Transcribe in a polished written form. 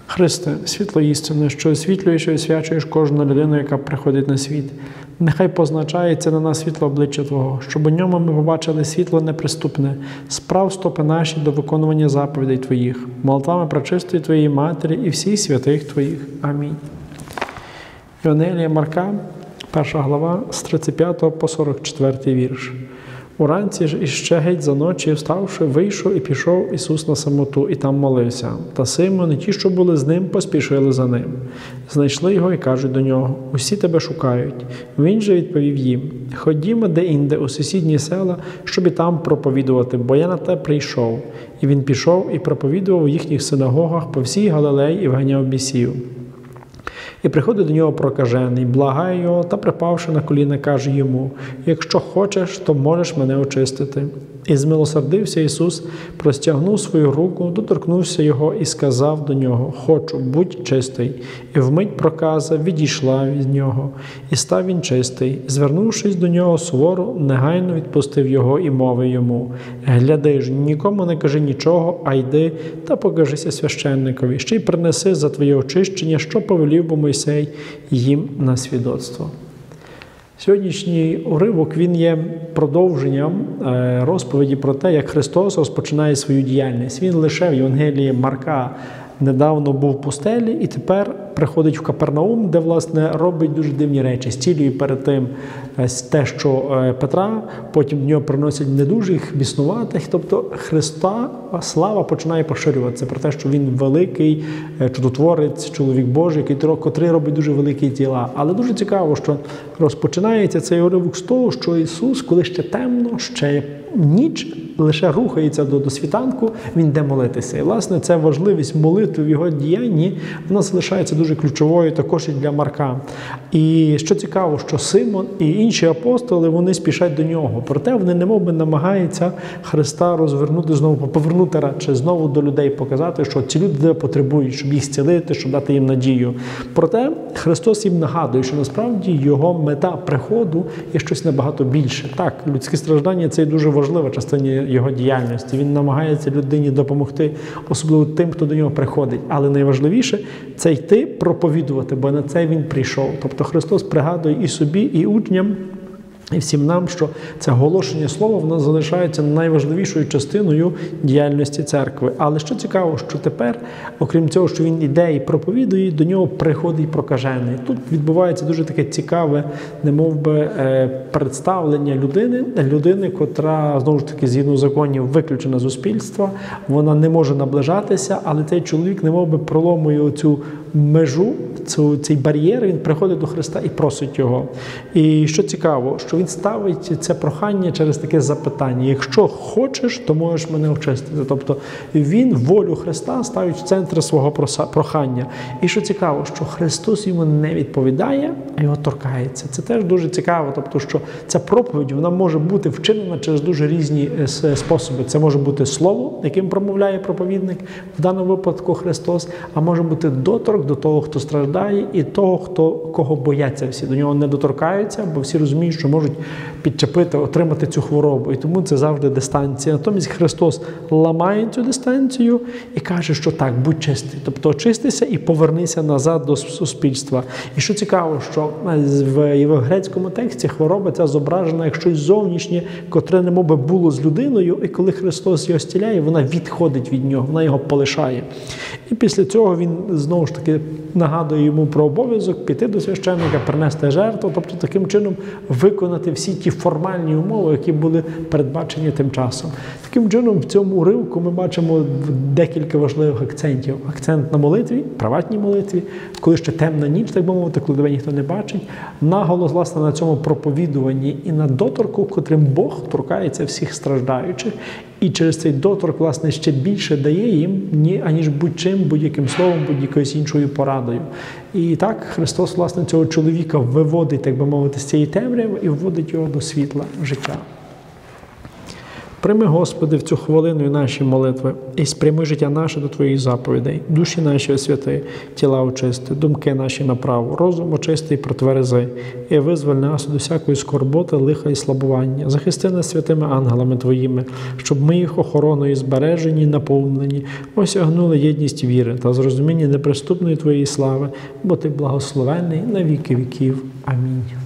Христе, світло істини, що освітлюєш і освячуєш кожну людину, яка приходить на світ. Нехай позначається на нас світло обличчя Твого, щоб у ньому ми побачили світло неприступне, справ стопи наші до виконування заповідей Твоїх, молитвами пречистої Твоєї Матері і всіх святих Твоїх. Амінь. Євангелія Марка, 1 глава, з 35 по 44 вірш. Уранці ж іще геть за ночі, вставши, вийшов і пішов Ісус на самоту, і там молився. Та Симон і ті, що були з ним, поспішили за ним. Знайшли його і кажуть до нього: «Усі тебе шукають». Він же відповів їм: «Ходімо де-інде у сусідні села, щоб і там проповідувати, бо я на те прийшов». І він пішов і проповідував у їхніх синагогах по всій Галилеї і вганяв бісів. І приходить до нього прокажений, благає його, та, припавши на коліна, каже йому: «Якщо хочеш, то можеш мене очистити». І змилосердився Ісус, простягнув свою руку, доторкнувся його і сказав до нього: «Хочу, будь чистий». І вмить проказа відійшла від нього, і став він чистий. Звернувшись до нього суворо, негайно відпустив його і мовив йому: «Гляди ж, нікому не кажи нічого, а йди та покажися священникові, ще й принеси за твоє очищення, що повелів би Мойсей їм на свідоцтво». Сьогоднішній уривок, він є продовженням розповіді про те, як Христос розпочинає свою діяльність. Він лише в Євангелії Марка недавно був в пустелі і тепер приходить в Капернаум, де, власне, робить дуже дивні речі. Зцілює перед тим те, що Петра, потім до нього приносять недужих, біснуватих. Тобто Христа слава починає поширюватися про те, що він великий чудотворець, чоловік Божий, котрий робить дуже великі діла. Але дуже цікаво, що розпочинається цей уривок з того, що Ісус, коли ще темно, ще ніч, лише рухається до світанку, він йде молитися. І, власне, ця важливість молитви в його діянні, вона залишається дуже ключовою також і для Марка. І що цікаво, що Симон і інші апостоли, вони спішать до нього. Проте вони немовби намагаються Христа розвернути знову, повернути радше знову до людей, показати, що ці люди потребують, щоб їх зцілити, щоб дати їм надію. Проте Христос їм нагадує, що насправді його мета приходу є щось набагато більше. Так, людське страждання – це дуже важлива частина його діяльності. Він намагається людині допомогти, особливо тим, хто до нього приходить. Але найважливіше – це йти проповідувати, бо на це він прийшов. Тобто Христос пригадує і собі, і учням, і всім нам, що це оголошення слова, воно залишається найважливішою частиною діяльності церкви. Але що цікаво, що тепер, окрім цього, що він іде і проповідує, до нього приходить прокажений. Тут відбувається дуже таке цікаве, немовби, представлення людини, котра, знову ж таки, згідно законів, виключена з суспільства, вона не може наближатися, але цей чоловік, немовби, проломує оцю межу, цей бар'єр, він приходить до Христа і просить його. І що цікаво, що він ставить це прохання через таке запитання: якщо хочеш, то можеш мене очистити. Тобто він волю Христа ставить в центр свого прохання. І що цікаво, що Христос йому не відповідає, а його торкається. Це теж дуже цікаво, тобто, що ця проповідь, вона може бути вчинена через дуже різні способи. Це може бути слово, яким промовляє проповідник, в даному випадку Христос, а може бути доторк до того, хто страждає, і того, кого бояться всі. До нього не доторкаються, бо всі розуміють, що можуть підчепити, отримати цю хворобу. І тому це завжди дистанція. Натомість Христос ламає цю дистанцію і каже, що так, будь чистий. Тобто очистися і повернися назад до суспільства. І що цікаво, що в грецькому тексті хвороба ця зображена як щось зовнішнє, котре немовби було з людиною, і коли Христос його зціляє, вона відходить від нього, вона його полишає. І після цього він знову ж таки нагадує йому про обов'язок піти до священника, принести жертву, тобто таким чином виконати всі ті формальні умови, які були передбачені тим часом. Таким чином, в цьому уривку ми бачимо декілька важливих акцентів. Акцент на молитві, приватній молитві, коли ще темна ніч, так би мовити, коли тебе ніхто не бачить. Наголос, власне, на цьому проповідуванні і на доторку, котрим Бог торкається всіх страждаючих. І через цей доторк, власне, ще більше дає їм, аніж будь-чим, будь-яким словом, будь-якоюсь іншою порадою. І так Христос, власне, цього чоловіка виводить, так би мовити, з цієї темряви і вводить його до світла життя. Прийми, Господи, в цю хвилину і наші молитви, і спрямуй життя наше до Твоїх заповідей, душі наші освяти, тіла очисти, думки наші направ, розум очисти і протверези, і визволь нас від усякої скорботи, лиха і слабування. Захисти нас святими ангелами Твоїми, щоб ми їх охороною збережені і наповнені, осягнули єдність віри та зрозуміння неприступної Твоєї слави, бо Ти благословенний на віки віків. Амінь.